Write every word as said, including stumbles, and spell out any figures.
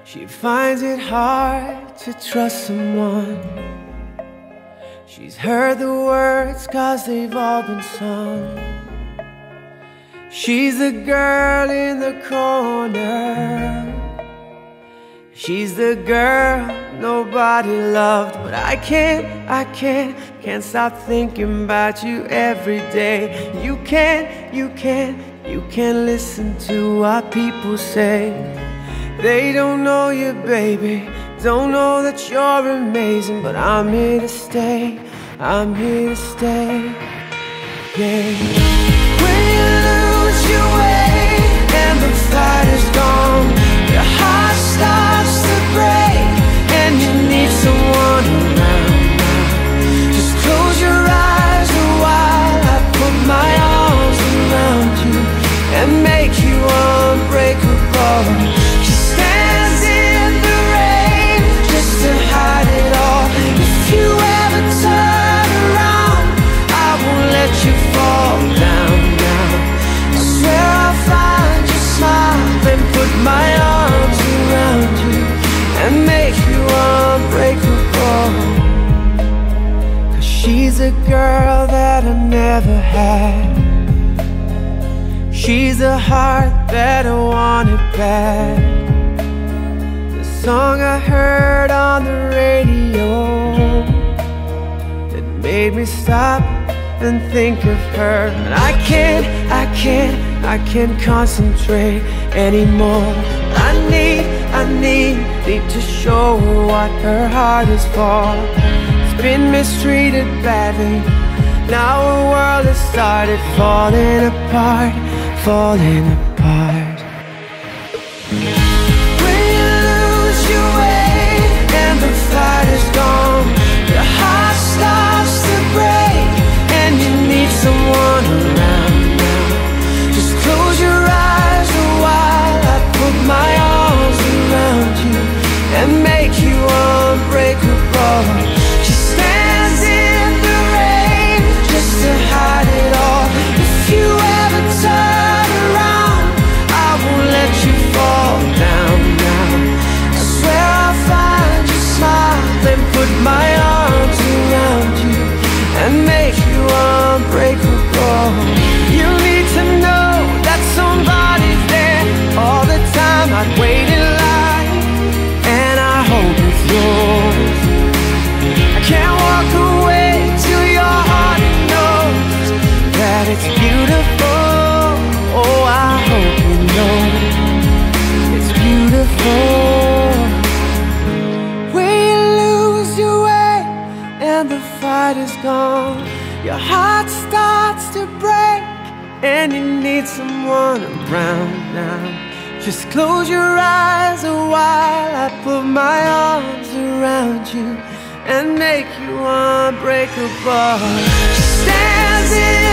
She finds it hard to trust someone. She's heard the words cause they've all been sung. She's the girl in the corner. She's the girl nobody loved. But I can't, I can't, can't stop thinking about you every day. You can't, you can't, you can't listen to what people say. They don't know you, baby, don't know that you're amazing. But I'm here to stay, I'm here to stay, yeah. When you lose your way and the fight is gone, your heart starts to break and you need someone around now. Just close your eyes a while I put my arms around you and make you unbreakable. She stands in the rain just to hide it all. If you ever turn around, I won't let you fall down now. I swear I'll find your smile and put my arms around you and make you unbreakable. Cause she's a girl that I never had. She's a heart that I wanted bad. The song I heard on the radio that made me stop and think of her. And I can't, I can't, I can't concentrate anymore. I need, I need, need to show her what her heart is for. It's been mistreated badly. Now her world has started falling apart, falling apart. When you lose your way and the fight is gone, your heart starts to break and you need someone around now. Just close your eyes a while I put my arms around you and make you unbreakable. She stands in the rain just to hide it all. If you ever turn around, I won't let you fall down now. I swear I'll find your smile and put my arms around you and make you unbreakable. You need to know that somebody's there all the time. I'd wait in line and I hope it's yours. I can't walk away till your heart knows that it's beautiful. Oh, I hope you know it's beautiful. When you lose your way and the fight is gone, your heart starts to break and you need someone around now. Just close your eyes a while I put my arms around you and make you unbreakable. She stands in